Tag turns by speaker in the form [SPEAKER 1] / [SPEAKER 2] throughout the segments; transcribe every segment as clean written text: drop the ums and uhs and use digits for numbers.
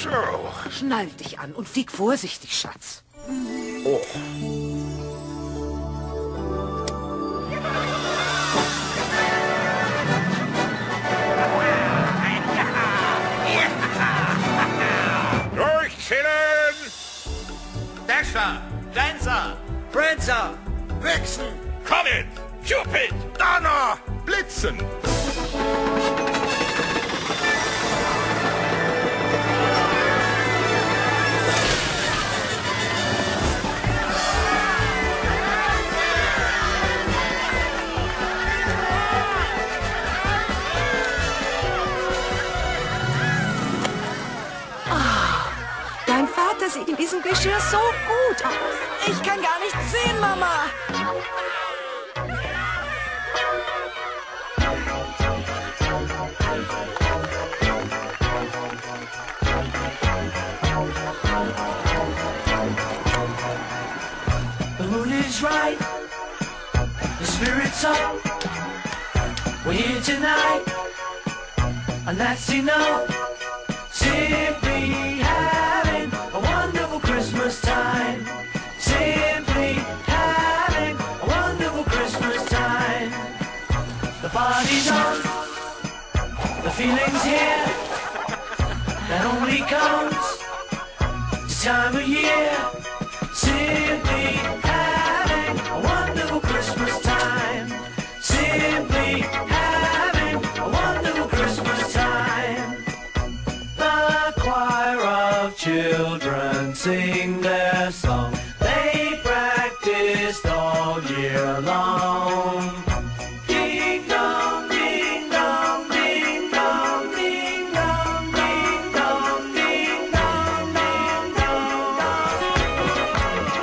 [SPEAKER 1] So.
[SPEAKER 2] Schnall dich an und flieg vorsichtig, Schatz.
[SPEAKER 1] Oh. Durchzählen!
[SPEAKER 3] Dasher, Dancer,
[SPEAKER 4] Prancer!
[SPEAKER 3] Vixen,
[SPEAKER 1] Comet! Cupid! Donner! Blitzen!
[SPEAKER 2] Dein Vater sieht in diesem Geschirr so gut aus. Ich kann gar nichts sehen, Mama.
[SPEAKER 5] The mood is right, the spirit's up. We're here tonight, and that's enough. Simply having a wonderful Christmas time. Simply having a wonderful Christmas time. The party's on, the feeling's here. That only comes this time of year. Simply having a wonderful Christmas time. Simply having a wonderful Christmas time. The choir of children sing their song. They practiced all year long. Ding dong, ding dong, ding dong, ding dong, ding dong, ding dong, ding dong, dong.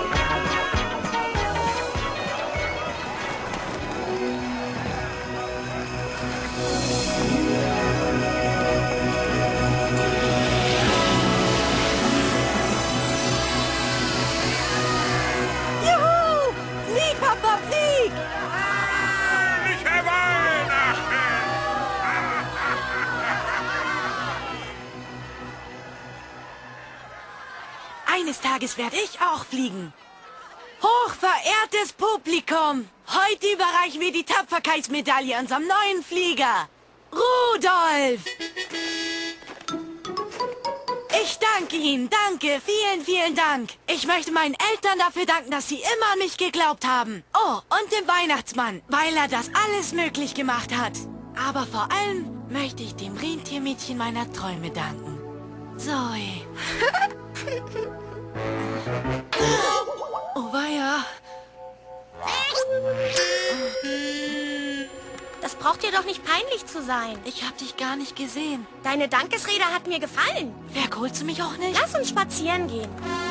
[SPEAKER 2] Juhu! Flieg, Papa, flieg!
[SPEAKER 1] Fröhliche Weihnachten!
[SPEAKER 2] Eines Tages werde ich auch fliegen. Hochverehrtes Publikum, heute überreichen wir die Tapferkeitsmedaille unserem neuen Flieger, Rudolf. Ich danke Ihnen, danke, vielen, vielen Dank. Ich möchte meinen Eltern dafür danken, dass sie immer an mich geglaubt haben. Oh, und dem Weihnachtsmann, weil er das alles möglich gemacht hat. Aber vor allem möchte ich dem Rentiermädchen meiner Träume danken. Zoe. Oh weia.
[SPEAKER 6] Das braucht dir doch nicht peinlich zu sein.
[SPEAKER 2] Ich hab dich gar nicht gesehen.
[SPEAKER 6] Deine Dankesrede hat mir gefallen.
[SPEAKER 2] Verkohlst du mich auch nicht?
[SPEAKER 6] Lass uns spazieren gehen.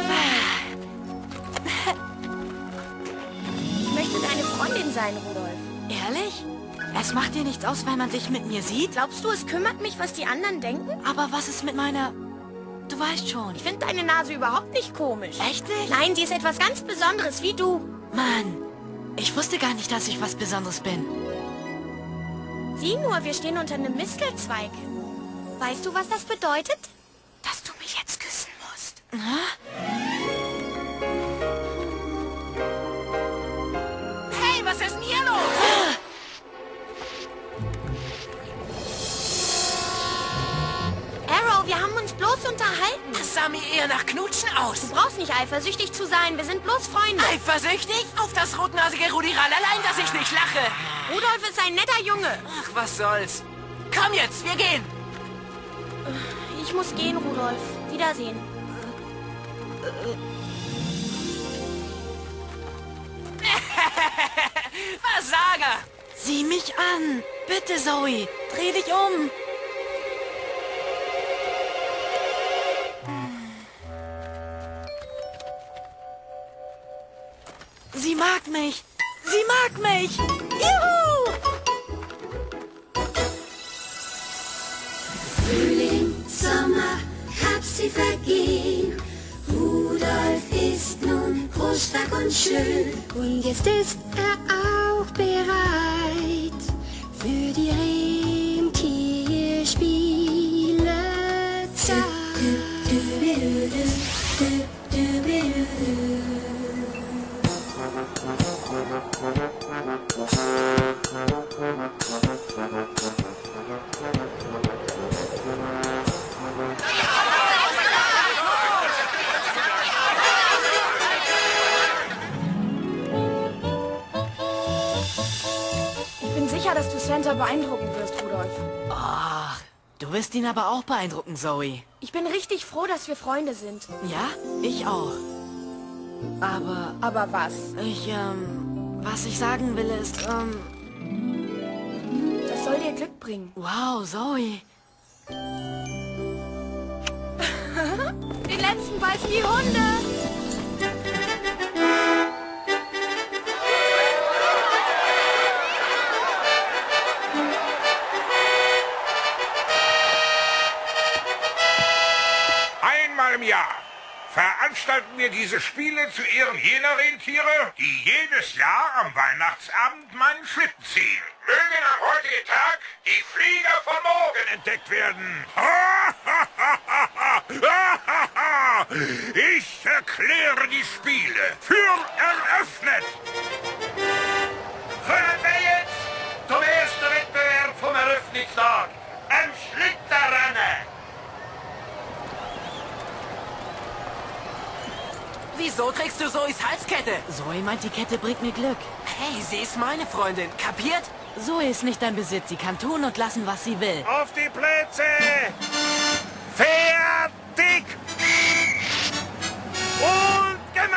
[SPEAKER 6] Ich möchte deine Freundin sein, Rudolf.
[SPEAKER 2] Ehrlich? Es macht dir nichts aus, weil man dich mit mir sieht?
[SPEAKER 6] Glaubst du, es kümmert mich, was die anderen denken?
[SPEAKER 2] Aber was ist mit meiner... Du weißt schon.
[SPEAKER 6] Ich finde deine Nase überhaupt nicht komisch.
[SPEAKER 2] Echt nicht?
[SPEAKER 6] Nein, sie ist etwas ganz Besonderes, wie du.
[SPEAKER 2] Mann, ich wusste gar nicht, dass ich was Besonderes bin.
[SPEAKER 6] Sieh nur, wir stehen unter einem Mistelzweig. Weißt du, was das bedeutet?
[SPEAKER 2] Dass du mich jetzt küssen musst.
[SPEAKER 4] Hey, was ist denn hier los?
[SPEAKER 6] Arrow, wir haben uns bloß unterhalten.
[SPEAKER 4] Das sah mir eher nach Knutschen aus.
[SPEAKER 6] Du brauchst nicht eifersüchtig zu sein, wir sind bloß Freunde.
[SPEAKER 4] Eifersüchtig? Auf das rotnasige Rudiralalein, dass ich nicht lache.
[SPEAKER 6] Rudolf ist ein netter Junge.
[SPEAKER 4] Ach, was soll's. Komm jetzt, wir gehen.
[SPEAKER 6] Ich muss gehen, Rudolf. Wiedersehen.
[SPEAKER 4] Versager.
[SPEAKER 2] Sieh mich an. Bitte, Zoe. Dreh dich um. Sie mag mich. Sie mag mich. Juhu!
[SPEAKER 7] Frühling, Sommer, Herbst, sie vergehen. Rudolf ist nun groß, stark und schön. Und jetzt ist er auch bereit für die Rentierspielezeit.
[SPEAKER 6] Ich bin sicher, dass du Santa beeindrucken wirst, Rudolf.
[SPEAKER 2] Ach, du wirst ihn aber auch beeindrucken, Zoe.
[SPEAKER 6] Ich bin richtig froh, dass wir Freunde sind.
[SPEAKER 2] Ja, ich auch. Aber
[SPEAKER 6] Aber was?
[SPEAKER 2] was ich sagen will ist,
[SPEAKER 6] Das soll dir Glück bringen.
[SPEAKER 2] wow, Zoe.
[SPEAKER 6] Die letzten beißen die Hunde.
[SPEAKER 1] Einmal im Jahr veranstalten wir diese Spiele zu Ehren jener Rentiere, die jedes Jahr am Weihnachtsabend meinen Schlitten ziehen. Mögen am heutigen Tag die Flieger von morgen entdeckt werden. Ich erkläre die Spiele für eröffnet. Können wir jetzt zum ersten Wettbewerb vom Eröffnungstag, am Schlittenrennen.
[SPEAKER 4] Wieso trägst du Zoes Halskette?
[SPEAKER 2] Zoe meint, die Kette bringt mir Glück.
[SPEAKER 4] Hey, sie ist meine Freundin. Kapiert?
[SPEAKER 2] Zoe ist nicht dein Besitz. Sie kann tun und lassen, was sie will.
[SPEAKER 1] Auf die Plätze! Fertig! Und Gemma!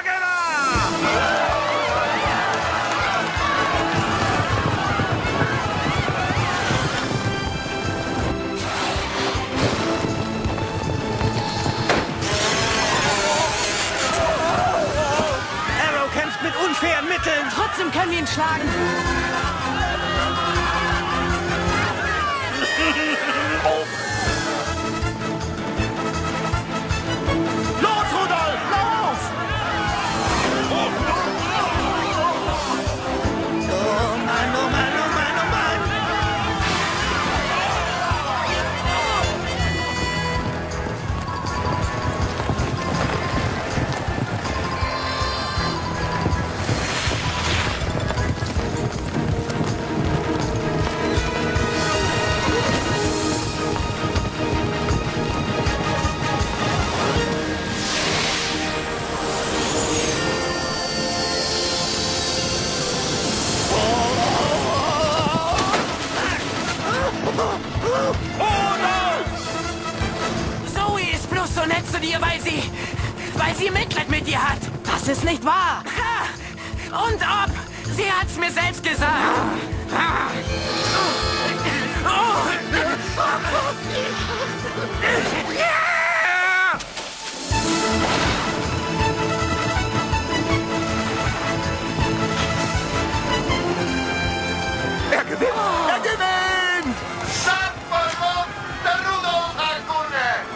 [SPEAKER 3] Arrow kämpft mit unfairen Mitteln.
[SPEAKER 2] Trotzdem können wir ihn schlagen.
[SPEAKER 3] Los, Rudolf, lauf!
[SPEAKER 1] Oh,
[SPEAKER 3] Oh Mann, oh Mann, oh Mann, oh Mann!
[SPEAKER 4] Zoe ist bloß so nett zu dir, weil sie Mitleid mit dir hat.
[SPEAKER 2] Das ist nicht wahr.
[SPEAKER 4] Ha! Und ob? Sie hat's mir selbst gesagt.
[SPEAKER 1] er gewinnt! Er gewinnt!
[SPEAKER 3] Sapperlot, der Rudolf hat gewonnen!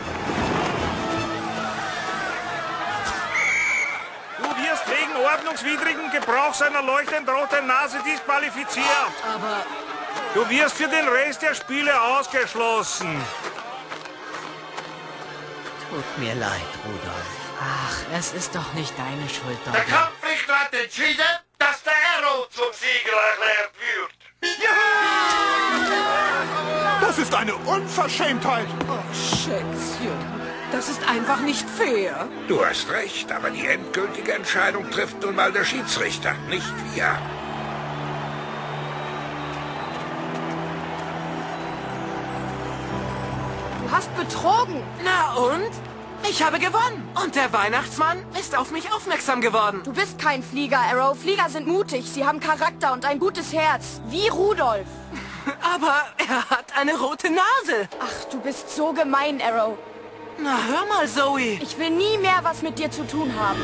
[SPEAKER 8] Du wirst wegen ordnungswidrigen Gebrauchs einer leuchtend roten Nase disqualifiziert.
[SPEAKER 2] Aber
[SPEAKER 8] Du wirst für den Rest der Spiele ausgeschlossen.
[SPEAKER 3] Tut mir leid, Rudolf.
[SPEAKER 2] ach, es ist doch nicht deine Schuld,
[SPEAKER 3] Der
[SPEAKER 2] Doggy.
[SPEAKER 3] Kampfrichter hat entschieden, dass der Arrow zum Sieger erklärt wird.
[SPEAKER 1] Das ist eine Unverschämtheit!
[SPEAKER 9] Schätzchen, das ist einfach nicht fair.
[SPEAKER 1] Du hast recht, aber die endgültige Entscheidung trifft nun mal der Schiedsrichter, nicht wir.
[SPEAKER 6] Du hast betrogen.
[SPEAKER 4] Na und? Ich habe gewonnen. Und der Weihnachtsmann ist auf mich aufmerksam geworden.
[SPEAKER 6] Du bist kein Flieger, Arrow. Flieger sind mutig. Sie haben Charakter und ein gutes Herz. Wie Rudolf.
[SPEAKER 4] Aber er hat eine rote Nase.
[SPEAKER 6] Ach, du bist so gemein, Arrow.
[SPEAKER 4] Na, hör mal, Zoe.
[SPEAKER 6] Ich will nie mehr was mit dir zu tun haben.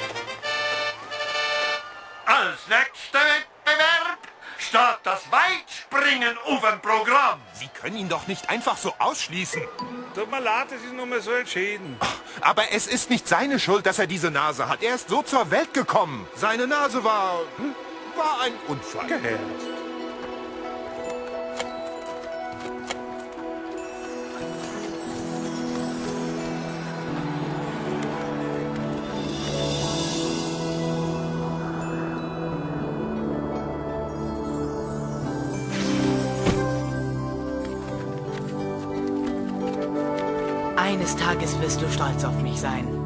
[SPEAKER 3] Als nächster Wettbewerb steht das Weitspringen auf dem Programm.
[SPEAKER 10] Sie können ihn doch nicht einfach so ausschließen.
[SPEAKER 8] Tut mir leid, es ist nun mal so entschieden.
[SPEAKER 10] Aber es ist nicht seine Schuld, dass er diese Nase hat. Er ist so zur Welt gekommen. Seine Nase war ein Unfall.
[SPEAKER 2] Eines Tages wirst du stolz auf mich sein.